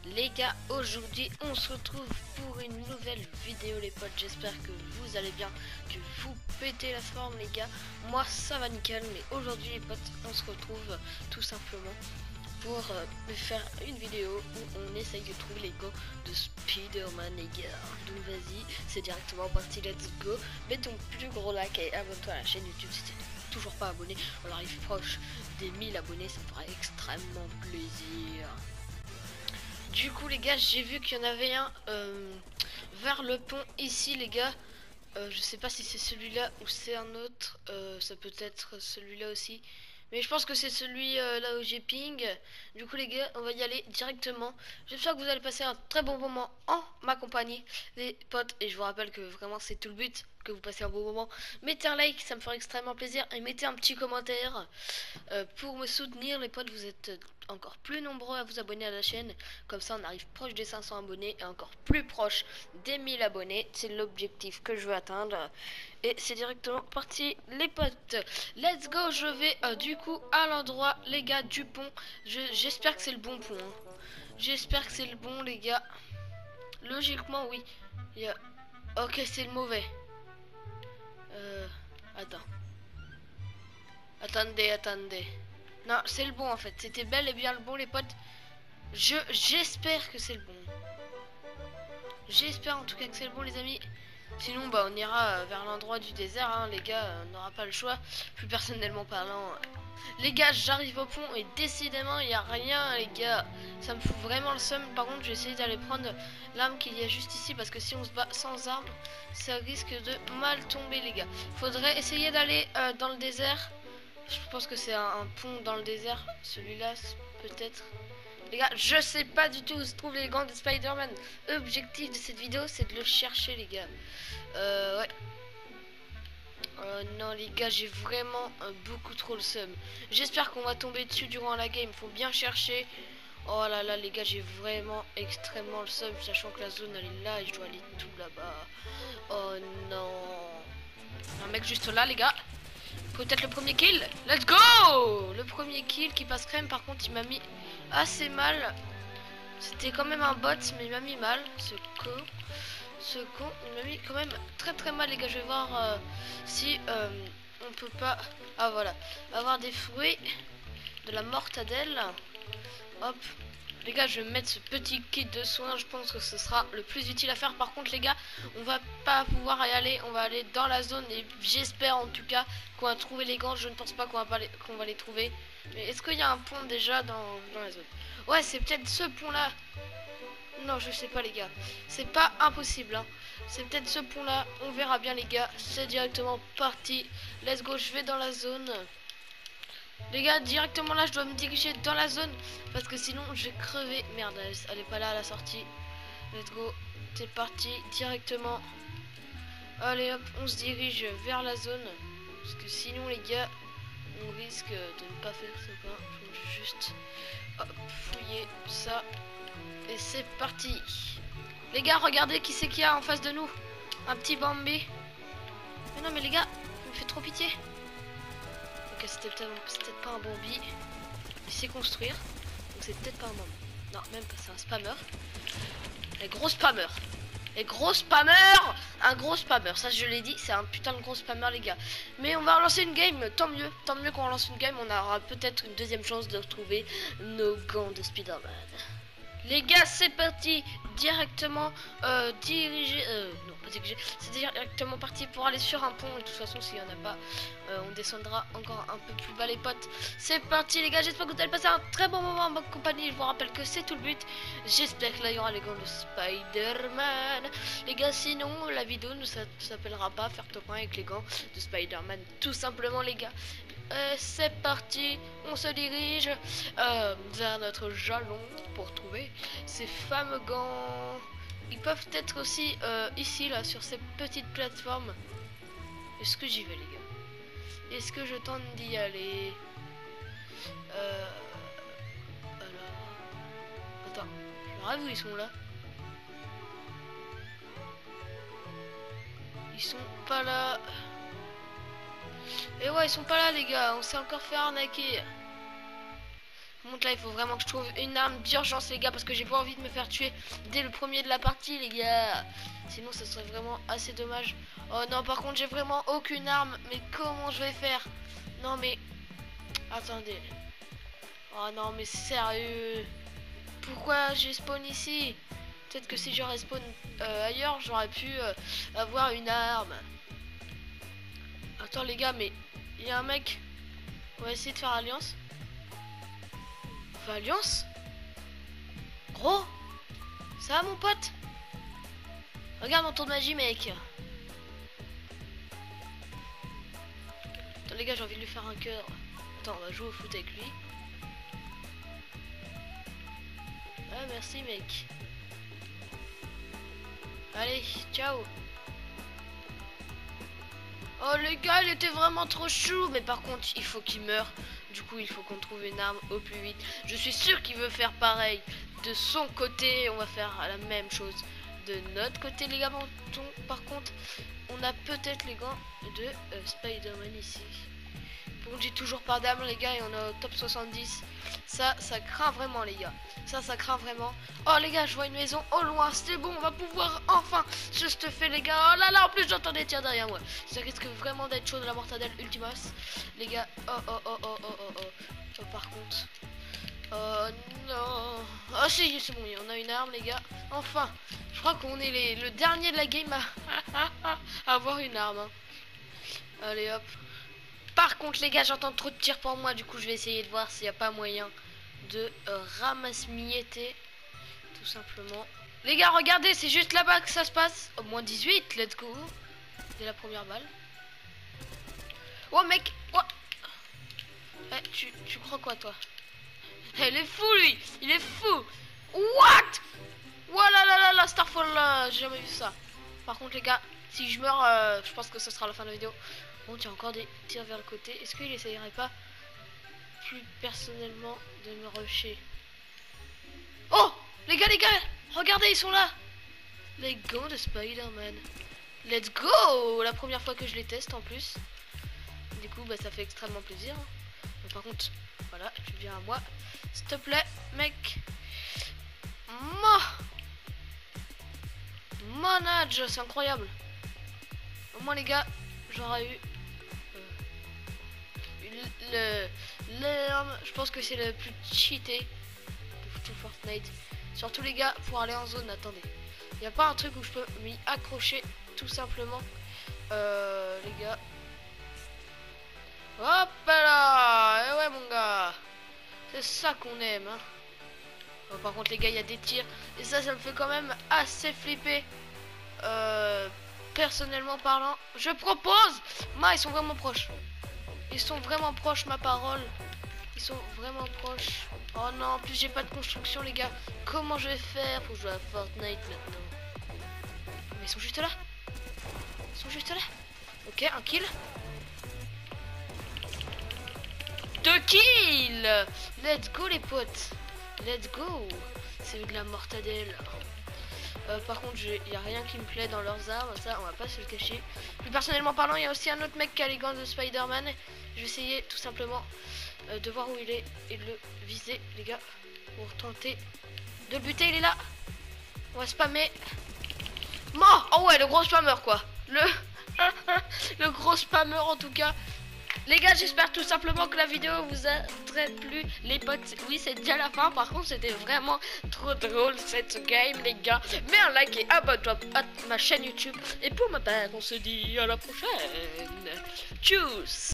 Les gars, aujourd'hui on se retrouve pour une nouvelle vidéo les potes. J'espère que vous allez bien, que vous pétez la forme les gars. Moi ça va nickel, mais aujourd'hui les potes on se retrouve tout simplement pour faire une vidéo où on essaye de trouver les gants de Spider-Man les gars. Donc vas-y, c'est directement parti, let's go. Mets ton plus gros like et abonne-toi à la chaîne YouTube si t'es toujours pas abonné. On arrive proche des 1000 abonnés, ça me fera extrêmement plaisir. Du coup les gars, j'ai vu qu'il y en avait un vers le pont ici les gars. Je sais pas si c'est celui-là ou c'est un autre. Ça peut être celui-là aussi. Mais je pense que c'est celui là où j'ai ping. Du coup les gars, on va y aller directement. J'espère que vous allez passer un très bon moment en ma compagnie, les potes. Et je vous rappelle que vraiment c'est tout le but, que vous passez un bon moment. Mettez un like, ça me fera extrêmement plaisir. Et mettez un petit commentaire pour me soutenir les potes. Vous êtes encore plus nombreux à vous abonner à la chaîne. Comme ça on arrive proche des 500 abonnés et encore plus proche des 1000 abonnés. C'est l'objectif que je veux atteindre. Et c'est directement parti les potes. Let's go, je vais du coup à l'endroit les gars du pont. J'espère que c'est le bon pont hein. J'espère que c'est le bon les gars. Logiquement oui. Ok, c'est le mauvais. Attends. Attendez. Non, c'est le bon en fait. C'était bel et bien le bon les potes. J'espère que c'est le bon. J'espère en tout cas que c'est le bon les amis. Sinon bah on ira vers l'endroit du désert hein, les gars, on n'aura pas le choix. Plus personnellement parlant. Les gars, j'arrive au pont et décidément il n'y a rien les gars. Ça me fout vraiment le seum. Par contre je vais essayer d'aller prendre l'arme qu'il y a juste ici. Parce que si on se bat sans arme, ça risque de mal tomber les gars. Faudrait essayer d'aller dans le désert. Je pense que c'est un pont dans le désert. Celui-là peut-être. Les gars, je sais pas du tout où se trouvent les gants de Spider-Man. L'objectif de cette vidéo, c'est de le chercher, les gars. Ouais. Non, les gars, j'ai vraiment beaucoup trop le seum. J'espère qu'on va tomber dessus durant la game. Faut bien chercher. Oh là là, les gars, j'ai vraiment extrêmement le seum. Sachant que la zone, elle est là et je dois aller tout là-bas. Oh non. Un mec juste là, les gars. Peut-être le premier kill. Let's go. Le premier kill qui passe crème. Par contre, il m'a mis assez mal. C'était quand même un bot, mais il m'a mis mal. Ce con, il m'a mis quand même très mal, les gars. Je vais voir si on peut pas. Ah voilà, avoir des fruits, de la mortadelle. Hop. Les gars, je vais mettre ce petit kit de soins. Je pense que ce sera le plus utile à faire. Par contre, les gars, on va pas pouvoir y aller. On va aller dans la zone. Et j'espère en tout cas qu'on va trouver les gants. Je ne pense pas qu'on va les trouver. Mais est-ce qu'il y a un pont déjà dans la zone? Ouais, c'est peut-être ce pont-là. Non, je sais pas, les gars. C'est pas impossible. Hein. C'est peut-être ce pont-là. On verra bien, les gars. C'est directement parti. Let's go. Je vais dans la zone. Les gars, directement là, je dois me diriger dans la zone parce que sinon je vais crever. Merde, elle est pas là à la sortie. Let's go, c'est parti directement. Allez hop, on se dirige vers la zone parce que sinon les gars, on risque de ne pas faire ce point. Je vais juste hop, fouiller ça et c'est parti. Les gars, regardez qui c'est qu'il y a en face de nous. Un petit Bambi. Mais non mais les gars, ça me fait trop pitié. Ok, c'était peut-être pas un Bambi. Il sait construire. Donc c'est peut-être pas un Bambi. Non, même pas, c'est un spammer. Les gros spammer. Les gros spammer. Un gros spammer. Ça, je l'ai dit, c'est un putain de gros spammer, les gars. Mais on va relancer une game. Tant mieux. Tant mieux qu'on relance une game. On aura peut-être une deuxième chance de retrouver nos gants de Spider-Man. Les gars, c'est parti. Directement dirigé. Non, pas dirigé. C'est directement parti pour aller sur un pont. Et de toute façon, s'il n'y en a pas, on descendra encore un peu plus bas, les potes. C'est parti, les gars. J'espère que vous allez passer un très bon moment en bonne compagnie. Je vous rappelle que c'est tout le but. J'espère que là, il y aura les gants de Spider-Man. Les gars, sinon, la vidéo ne s'appellera pas faire top 1 avec les gants de Spider-Man. Tout simplement, les gars. C'est parti, on se dirige vers notre jalon pour trouver ces fameux gants. Ils peuvent être aussi ici là sur ces petites plateformes. Est-ce que j'y vais, les gars? Est-ce que je tente d'y aller? Alors, attends, je rêve où ils sont là? Ils sont pas là. Et ouais, ils sont pas là, les gars. On s'est encore fait arnaquer. Monte là, il faut vraiment que je trouve une arme d'urgence, les gars, parce que j'ai pas envie de me faire tuer dès le premier de la partie, les gars. Sinon, ça serait vraiment assez dommage. Oh non, par contre, j'ai vraiment aucune arme. Mais comment je vais faire? Non, mais... Attendez. Oh non, mais sérieux? Pourquoi j'ai spawn ici? Peut-être que si j'aurais spawn ailleurs, j'aurais pu avoir une arme. Attends, les gars, mais... Il y a un mec... On va essayer de faire alliance. On fait alliance? Gros, ça va mon pote? Regarde mon tour de magie, mec. Attends les gars, j'ai envie de lui faire un cœur. Attends, on va jouer au foot avec lui. Ah merci mec. Allez, ciao. Oh les gars, il était vraiment trop chou. Mais par contre, il faut qu'il meure. Du coup, il faut qu'on trouve une arme au plus vite. Je suis sûr qu'il veut faire pareil. De son côté, on va faire la même chose. De notre côté, les gars, par contre, on a peut-être les gants de Spider-Man ici. Par contre, j'ai toujours pas d'arme, les gars, et on est au top 70. Ça craint vraiment, les gars. Ça craint vraiment. Oh, les gars, je vois une maison au loin. C'est bon, on va pouvoir enfin se stuffer, les gars. Oh là là, en plus, j'entends des tirs derrière moi. Ça risque vraiment d'être chaud de la mortadelle Ultimas. Les gars, oh, par contre. Oh non. Oh si, c'est bon, on a une arme, les gars. Enfin, je crois qu'on est le dernier de la game à avoir une arme. Hein. Allez, hop. Par contre, les gars, j'entends trop de tirs pour moi. Du coup, je vais essayer de voir s'il n'y a pas moyen de ramasse-mietter. Tout simplement. Les gars, regardez, c'est juste là-bas que ça se passe. Au moins 18, let's go. Dès la première balle. Oh, mec. Oh. Eh, tu crois quoi, toi? Il est fou, lui. Il est fou. What? Voilà, là, Starfall, là. J'ai jamais vu ça. Par contre, les gars, si je meurs, je pense que ce sera la fin de la vidéo. Bon, il y a encore des tirs vers le côté. Est-ce qu'il essayerait pas plus personnellement de me rusher? Oh, les gars, regardez, ils sont là. Les gants de Spider-Man. Let's go. La première fois que je les teste en plus. Du coup, bah, ça fait extrêmement plaisir. Mais par contre, voilà, tu viens à moi. S'il te plaît, mec. Manage, c'est incroyable. Au moins, les gars, j'aurais eu l'arme. Je pense que c'est le plus cheaté de tout Fortnite. Surtout, les gars, pour aller en zone. Attendez, il n'y a pas un truc où je peux m'y accrocher tout simplement, les gars. Hop là. Eh ouais, mon gars, c'est ça qu'on aime, hein. Bon, par contre, les gars, il y a des tirs et ça me fait quand même assez flipper. Personnellement parlant, je propose. Ils sont vraiment proches. Ils sont vraiment proches, ma parole. Ils sont vraiment proches. Oh non, en plus j'ai pas de construction, les gars. Comment je vais faire pour jouer à Fortnite maintenant? Mais ils sont juste là. Ils sont juste là. Ok, un kill. 2 kills. Let's go, les potes. Let's go. C'est de la mortadelle. Par contre, il n'y a rien qui me plaît dans leurs armes. Ça, on va pas se le cacher. Plus personnellement parlant, il y a aussi un autre mec qui a les gants de Spider-Man. Je vais essayer tout simplement de voir où il est et de le viser, les gars, pour tenter de le buter. Il est là. On va spammer. Mort. Oh ouais, le gros spammer, quoi. Le gros spammer, en tout cas. Les gars, j'espère tout simplement que la vidéo vous a très plu. Les potes, oui, c'est déjà la fin. Par contre, c'était vraiment trop drôle cette game, les gars. Mets un like et abonne-toi à ma chaîne YouTube. Et pour ma part, on se dit à la prochaine. Tchuss.